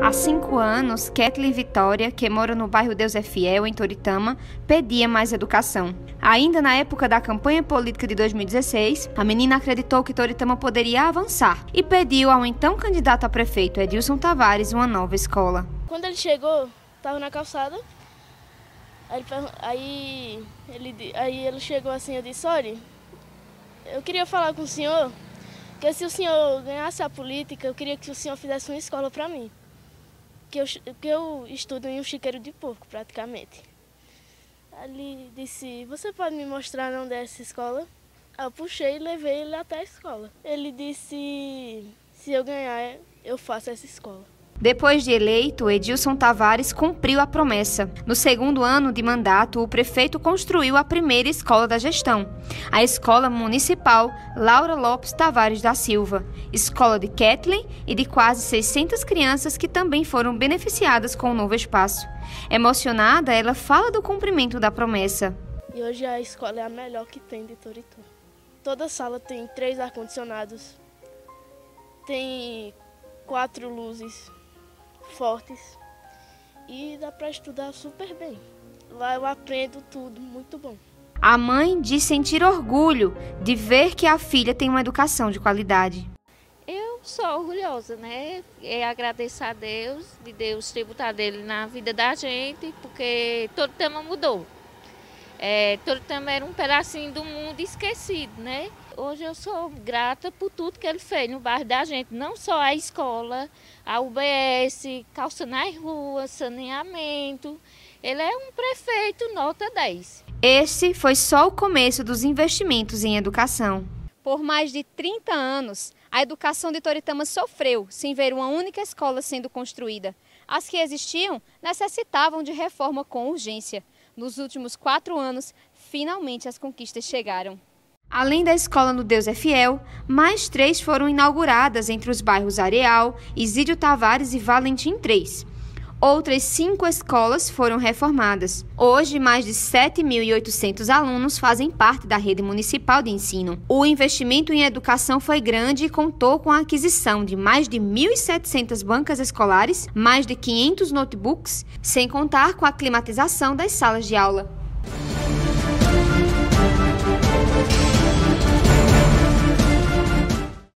Há 5 anos, Kathleen Vitória, que mora no bairro Deus é Fiel, em Toritama, pedia mais educação. Ainda na época da campanha política de 2016, a menina acreditou que Toritama poderia avançar e pediu ao então candidato a prefeito, Edilson Tavares, uma nova escola. Quando ele chegou, estava na calçada, aí ele chegou assim, eu disse, olha, eu queria falar com o senhor, que se o senhor ganhasse a política, eu queria que o senhor fizesse uma escola para mim. Que eu estudo em um chiqueiro de porco, praticamente. Ele disse, você pode me mostrar onde é essa escola? Eu puxei e levei ele até a escola. Ele disse, se eu ganhar, eu faço essa escola. Depois de eleito, Edilson Tavares cumpriu a promessa. No segundo ano de mandato, o prefeito construiu a primeira escola da gestão, a Escola Municipal Laura Lopes Tavares da Silva, escola de Kathleen e de quase 600 crianças que também foram beneficiadas com o novo espaço. Emocionada, ela fala do cumprimento da promessa. E hoje a escola é a melhor que tem de Toritama. Toda sala tem 3 ar-condicionados, tem 4 luzes fortes e dá para estudar super bem. Lá eu aprendo tudo, muito bom. A mãe diz sentir orgulho de ver que a filha tem uma educação de qualidade. Eu sou orgulhosa, né? E agradeço a Deus, de Deus ter botado ele na vida da gente, porque Toritama mudou. Toritama era um pedacinho do mundo esquecido, né? Hoje eu sou grata por tudo que ele fez no bairro da gente, não só a escola, a UBS, calça nas ruas, saneamento. Ele é um prefeito nota 10. Esse foi só o começo dos investimentos em educação. Por mais de 30 anos, a educação de Toritama sofreu sem ver uma única escola sendo construída. As que existiam necessitavam de reforma com urgência. Nos últimos 4 anos, finalmente as conquistas chegaram. Além da escola no Deus é Fiel, mais 3 foram inauguradas entre os bairros Areal, Isídio Tavares e Valentim 3. Outras 5 escolas foram reformadas. Hoje, mais de 7.800 alunos fazem parte da rede municipal de ensino. O investimento em educação foi grande e contou com a aquisição de mais de 1.700 bancas escolares, mais de 500 notebooks, sem contar com a climatização das salas de aula.